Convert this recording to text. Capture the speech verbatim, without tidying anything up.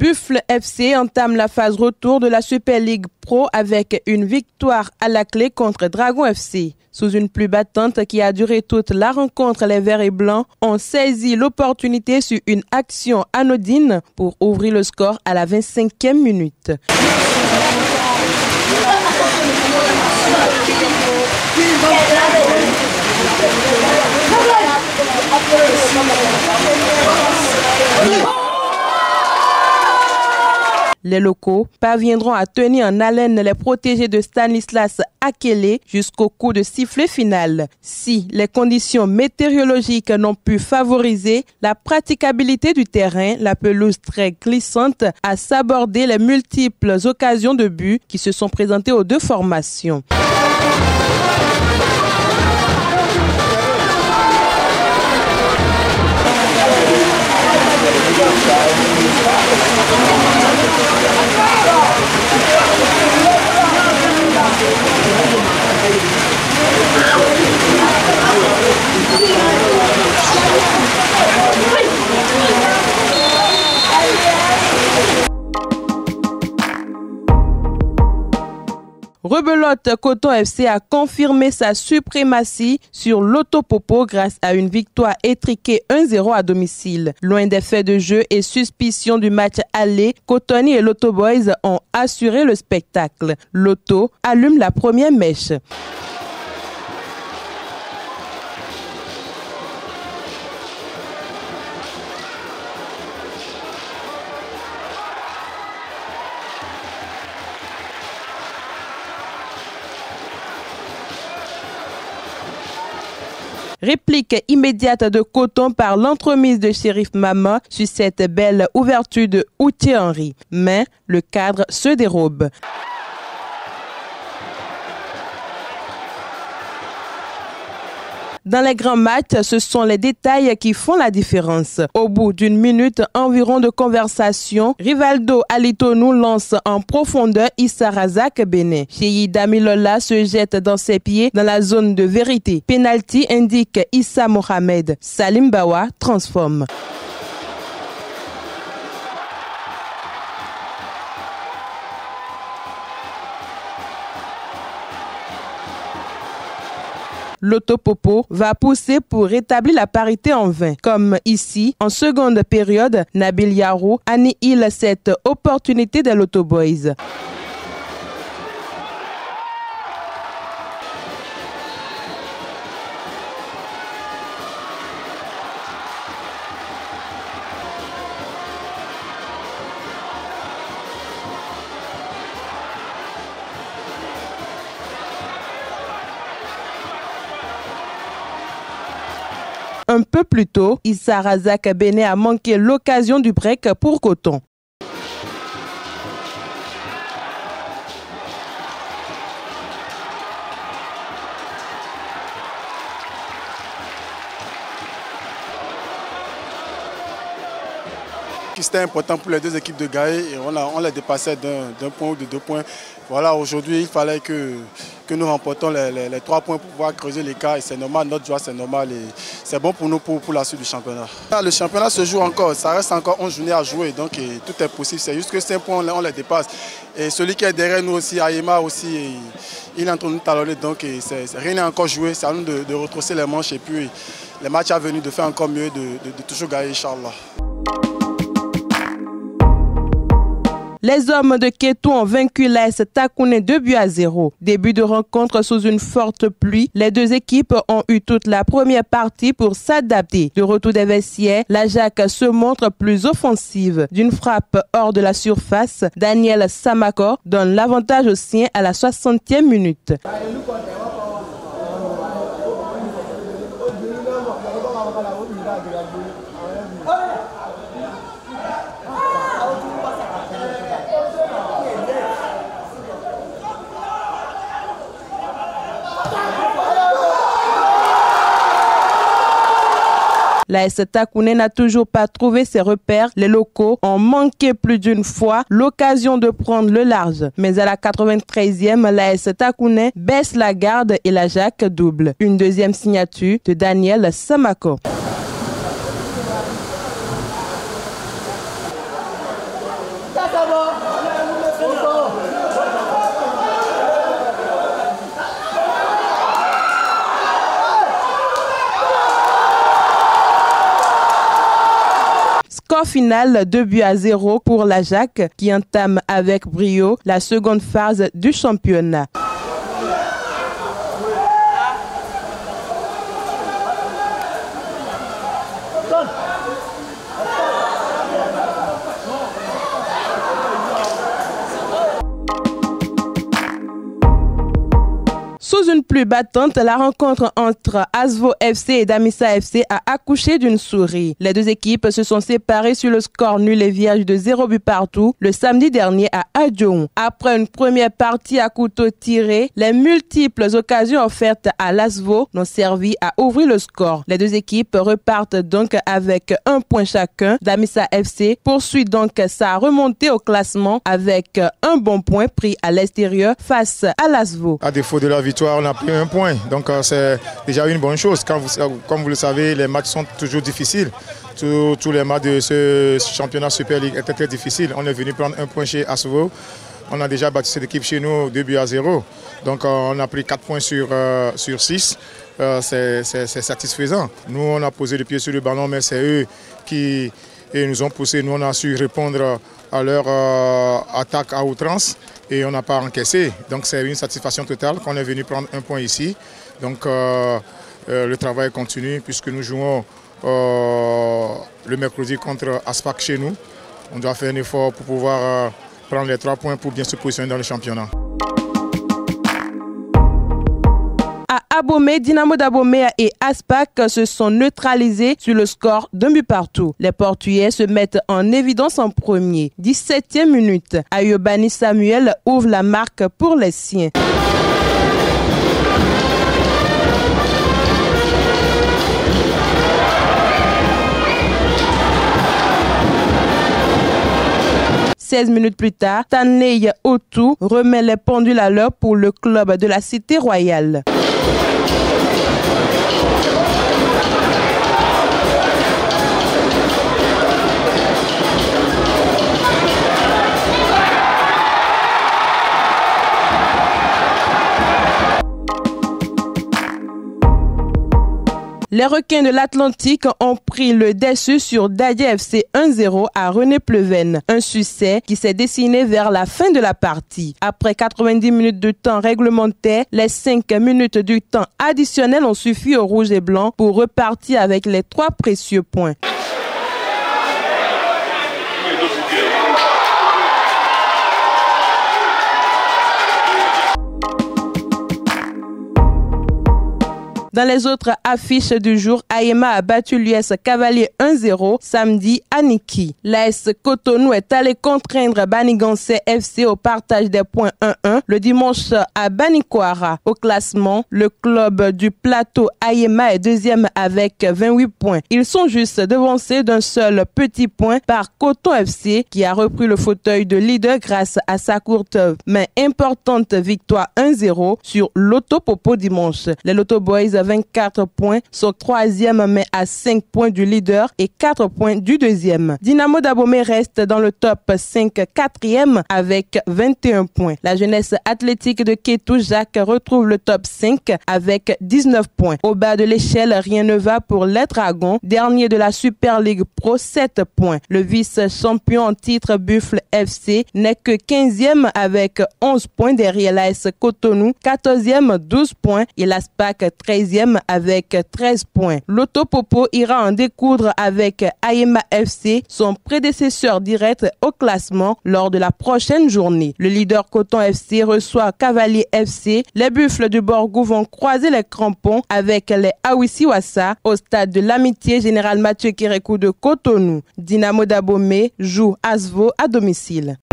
Buffle F C entame la phase retour de la Super League Pro avec une victoire à la clé contre Dragon F C. Sous une pluie battante qui a duré toute la rencontre, les Verts et Blancs ont saisi l'opportunité sur une action anodine pour ouvrir le score à la vingt-cinquième minute. Les locaux parviendront à tenir en haleine les protégés de Stanislas Akele jusqu'au coup de sifflet final. Si les conditions météorologiques n'ont pu favoriser la praticabilité du terrain, la pelouse très glissante a sabordé les multiples occasions de but qui se sont présentées aux deux formations. Rebelote Coton F C a confirmé sa suprématie sur l'Autopopo grâce à une victoire étriquée un zéro à domicile. Loin des faits de jeu et suspicion du match aller, Cotonny et l'Auto Boys ont assuré le spectacle. L'Auto allume la première mèche. Réplique immédiate de Coton par l'entremise de Shérif Mama sur cette belle ouverture de Outier Henry. Mais le cadre se dérobe. Dans les grands matchs, ce sont les détails qui font la différence. Au bout d'une minute environ de conversation, Rivaldo Alitonou lance en profondeur Issa Razak Benin. Cheyi Damilola se jette dans ses pieds dans la zone de vérité. Penalty indique Issa Mohamed. Salim Bawa transforme. L'Autopopo va pousser pour rétablir la parité en vain. Comme ici, en seconde période, Nabil Yarou annihile cette opportunité de l'Auto Boys. Un peu plus tôt, Issa Razak Benin a manqué l'occasion du break pour Coton. C'était important pour les deux équipes de gagner et on, a, on les dépassait d'un point ou de deux points. Voilà, aujourd'hui, il fallait que, que nous remportons les, les, les trois points pour pouvoir creuser l'écart et c'est normal, notre joie c'est normal et c'est bon pour nous pour, pour la suite du championnat. Le championnat se joue encore, ça reste encore onze journées à jouer donc et tout est possible, c'est juste que cinq points on, on les dépasse. Et celui qui est derrière nous aussi, Ayema aussi, et, il est en train de nous talonner donc et c'est, rien n'est encore joué, c'est à nous de, de retrousser les manches et puis les matchs à venir de faire encore mieux, de, de, de toujours gagner, Inch'Allah. Les hommes de Kétou ont vaincu l'A S Takouné deux buts à zéro. Début de rencontre sous une forte pluie. Les deux équipes ont eu toute la première partie pour s'adapter. De retour des vestiaires, la Jacques se montre plus offensive. D'une frappe hors de la surface, Daniel Samako donne l'avantage aux siens à la soixantième minute. L'A S Takouné n'a toujours pas trouvé ses repères. Les locaux ont manqué plus d'une fois l'occasion de prendre le large. Mais à la quatre-vingt-treizième, l'A S Takouné baisse la garde et la Jacques double. Une deuxième signature de Daniel Samako. Score final deux buts à zéro pour l'Ajax qui entame avec brio la seconde phase du championnat. Sous une pluie battante, la rencontre entre Asvo F C et Damissa F C a accouché d'une souris. Les deux équipes se sont séparées sur le score nul et vierge de zéro but partout le samedi dernier à Adjoun. Après une première partie à couteau tiré, les multiples occasions offertes à l'Asvo n'ont servi à ouvrir le score. Les deux équipes repartent donc avec un point chacun. Damissa F C poursuit donc sa remontée au classement avec un bon point pris à l'extérieur face à l'Asvo. À défaut de la victoire, on a pris un point, donc euh, c'est déjà une bonne chose. Quand vous, comme vous le savez, les matchs sont toujours difficiles. Tous, tous les matchs de ce championnat Super League étaient très difficiles. On est venu prendre un point chez Asvo. On a déjà battu cette équipe chez nous deux buts à zéro. Donc euh, on a pris quatre points sur, euh, sur six. Euh, c'est satisfaisant. Nous, on a posé le pied sur le ballon, mais c'est eux qui et nous ont poussé. Nous, on a su répondre à leur euh, attaque à outrance et on n'a pas encaissé. Donc c'est une satisfaction totale qu'on est venu prendre un point ici. Donc euh, euh, le travail continue puisque nous jouons euh, le mercredi contre Aspac chez nous. On doit faire un effort pour pouvoir euh, prendre les trois points pour bien se positionner dans le championnat. À Abomey, Dynamo d'Abomey et Aspac se sont neutralisés sur le score d'un but partout. Les Portugais se mettent en évidence en premier. dix-septième minute, Ayobani Samuel ouvre la marque pour les siens. seize minutes plus tard, Tanley Otu remet les pendules à l'heure pour le club de la Cité Royale. Les requins de l'Atlantique ont pris le dessus sur Dadia F C un zéro à René Pleven. Un succès qui s'est dessiné vers la fin de la partie. Après quatre-vingt-dix minutes de temps réglementaire, les cinq minutes du temps additionnel ont suffi aux rouges et blancs pour repartir avec les trois précieux points. Dans les autres affiches du jour, Ayema a battu l'U S Cavalier un zéro samedi à Niki. L'A S Cotonou est allé contraindre Baniganse F C au partage des points un un le dimanche à Banikwara. Au classement, le club du plateau Ayema est deuxième avec vingt-huit points. Ils sont juste devancés d'un seul petit point par Coton F C qui a repris le fauteuil de leader grâce à sa courte mais importante victoire un zéro sur Lotto Popo dimanche. Les Lotto Boys vingt-quatre points, sont troisième mais à cinq points du leader et quatre points du deuxième. Dynamo d'Abomey reste dans le top cinq, quatrième avec vingt et un points. La jeunesse athlétique de Kétou Jacques retrouve le top cinq avec dix-neuf points. Au bas de l'échelle, rien ne va pour les Dragons, dernier de la Super League Pro, sept points. Le vice-champion en titre Buffle F C n'est que quinzième avec onze points derrière l'A S Cotonou, quatorzième, douze points et l'Aspac treizième avec treize points. Lotto Popo ira en découdre avec Ayema F C, son prédécesseur direct au classement lors de la prochaine journée. Le leader Coton F C reçoit Cavalier F C. Les Buffles du Borgou vont croiser les crampons avec les Awisiwasa au stade de l'Amitié Général Mathieu Kérékou de Cotonou. Dynamo d'Abomey joue Asvo à domicile.